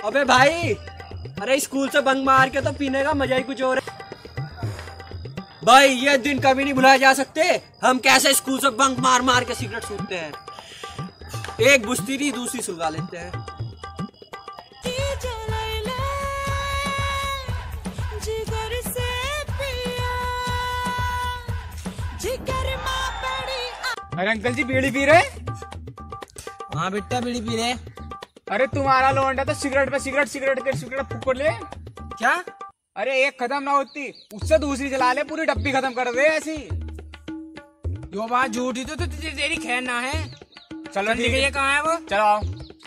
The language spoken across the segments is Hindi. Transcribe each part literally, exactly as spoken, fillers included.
अबे भाई, अरे स्कूल से बंक मार के तो पीने का मजा ही कुछ और है भाई। ये दिन कभी नहीं भुलाए जा सकते। हम कैसे स्कूल से बंक मार मार के सिगरेट सूखते हैं, एक बुश्ती दूसरी सुलगा लेते हैं। अरे अंकल जी बीड़ी पी रहे? हाँ बेटा बीड़ी पी रहे। अरे तुम्हारा लौंडा तो सिगरेट पे सिगरेट सिगरेट के सिगरेट फूक ले। क्या? अरे एक खत्म ना होती उससे दूसरी चला ले, पूरी डब्बी खत्म कर दे ऐसी। यो बात झूठी तो, तो तेरी खैर ना है। चलो ठीक है, ये कहाँ है वो? चलो आओ।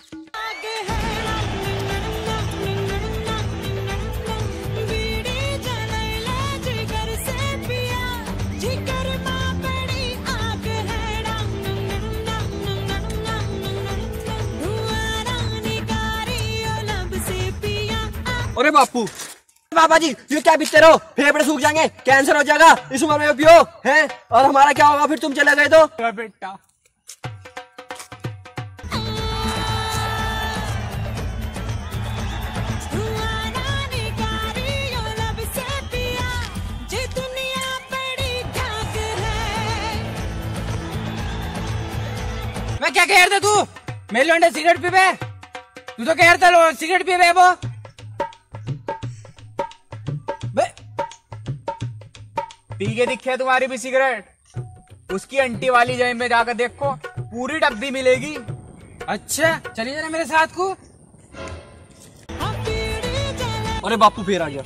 अरे बापू, बाबा जी ये क्या पीते रहो, फेफड़े सूख जाएंगे, कैंसर हो जाएगा इस उम्र में पियो हैं। और हमारा क्या होगा फिर तुम चले गए तो? बेटा मैं क्या कह रहा था, तू मेरे लौंडे सिगरेट पी बे? तू तो कह रहा था सिगरेट पी बे वो। पी के दिखे तुम्हारी भी सिगरेट? उसकी आंटी वाली जेब में जाकर देखो, पूरी डब्बी मिलेगी। अच्छा चलिए जरा मेरे साथ को। अरे बापू फिर आ गया।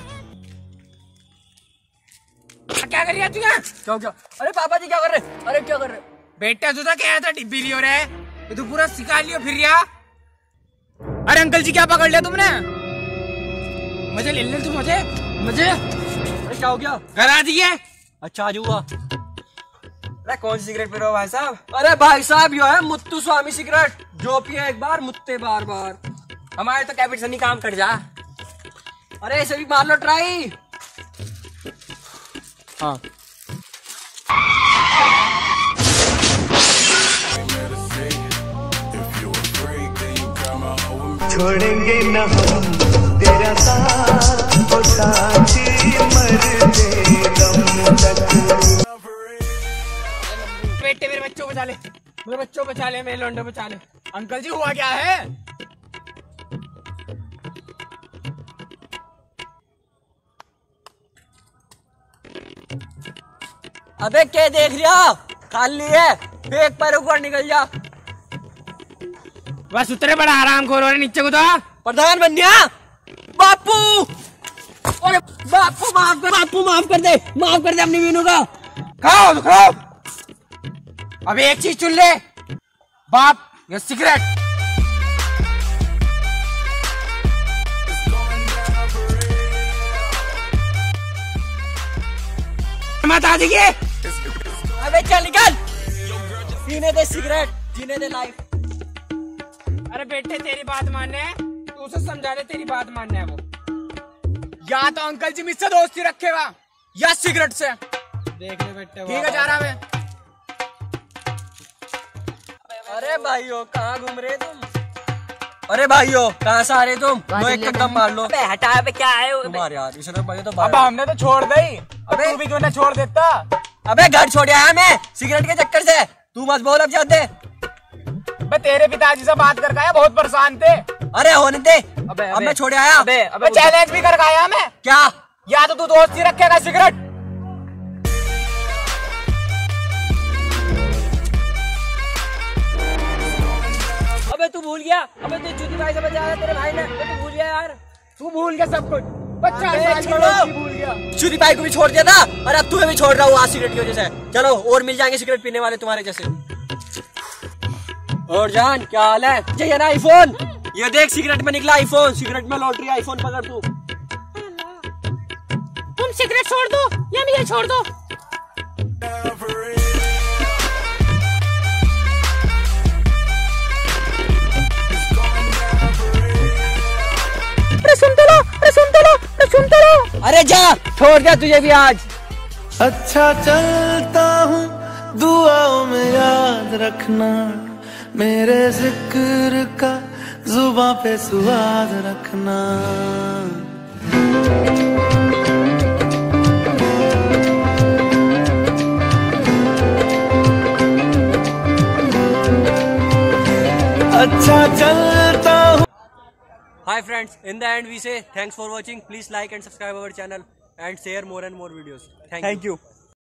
क्या कर रही है तू यहाँ? क्या क्या? अरे पापा जी क्या कर रहे? अरे क्या कर रहे? बेटा तू तो कह रहा था डिब्बी लियो रे, तो तू पूरा सिखा लियो फिर रहा। अरे अंकल जी क्या पकड़ लिया तुमने? मजे ले ले तू, मजे मजे। अरे क्या हो गया? घर आ दिए? अच्छा आज हुआ। अरे कौन सी सिगरेट पी रहे हो भाई साहब? अरे भाई साहब यो है मुत्तू स्वामी सिगरेट, जो पिए एक बार मुत्ते बार बार। हमारे तो कैपिटल नहीं काम कर जा। अरे ऐसे भी मार लो ट्राई। हाँ छोड़ेंगे न हम तेरा साथ, ओ साथी मरते दम तक। बेटे मेरे बच्चों बचा ले, मेरे बच्चों बचा ले, मेरे लौंडे बचा ले। अंकल जी हुआ क्या है? अबे क्या देख रहा, खाली है, फेंक पर ऊपर निकल जा। बस उतरे बड़ा आराम खोर रहे नीचे को तो। प्रधान बन गया बापू। अरे बापू माफ कर, बापू माफ कर दे, माफ कर दे अपनी वीनू का। खाओ तो खाओ। अब एक चीज चुन ले, बाप या सिगरेट। मत आ दीजिए। अबे चल निकल, पीने दे सिगरेट, जीने दे लाइफ। अरे बेटे तेरी बात मानने है, तू उसे समझा दे, तेरी बात मानने है वो। या तो अंकल जी मुझसे दोस्ती रखेगा या सिगरेट से। देख ले बेटे, ठीक है जा रहा मैं। अरे भाइयों कहाँ घूम रहे तुम? अरे भाइयों कहाँ से आ रहे तुम? लो एक कदम मार लो। हटा पे क्या है तुम्हारे यार इस भाई तो अब हमने तो छोड़ दी, अब तू भी क्यों ना छोड़ देता? अबे घर छोड़ आया मैं सिगरेट के चक्कर से, तू मत बोल अब जाते। मैं तेरे पिताजी से बात करके आया, बहुत परेशान थे। अरे होने दे, अबे, अब मैं छोड़ आया। अबे, अबे, मैं चैलेंज भी करके आया मैं। क्या? या तो तू दोस्ती रखेगा सिगरेट। अबे तू भूल गया, अबे तू चुनी भाई से बचाया तेरे भाई ने, अबे तू भूल गया यार। तू भूल गया सब कुछ, पचास अबे साल की छोड़ो। दोस्ती भूल गया। चुनी भाई को भी छोड़ दिया था और अब तुम्हें भी छोड़ रहा हूँ आज सिगरेट की वजह से। चलो और मिल जाएंगे सिगरेट पीने वाले तुम्हारे जैसे। और जान क्या हाल है? ये ना आईफोन, ये देख सिगरेट में निकला आईफोन, सिगरेट में लॉटरी आईफोन पकड़ तू। तुम सिगरेट छोड़ दो या मुझे छोड़ दो। अरे सुनते लो, अरे सुनते लो, अरे सुनते लो। अरे जा, छोड़ दिया तुझे भी आज। अच्छा चलता हूँ, दुआओं में याद रखना, मेरे जिक्र का जुबां पे सुआद रखना। अच्छा चलता हूँ। Hi friends, in the end we say thanks for watching. Please like and subscribe our channel and share more and more videos. Thank you. Thank you.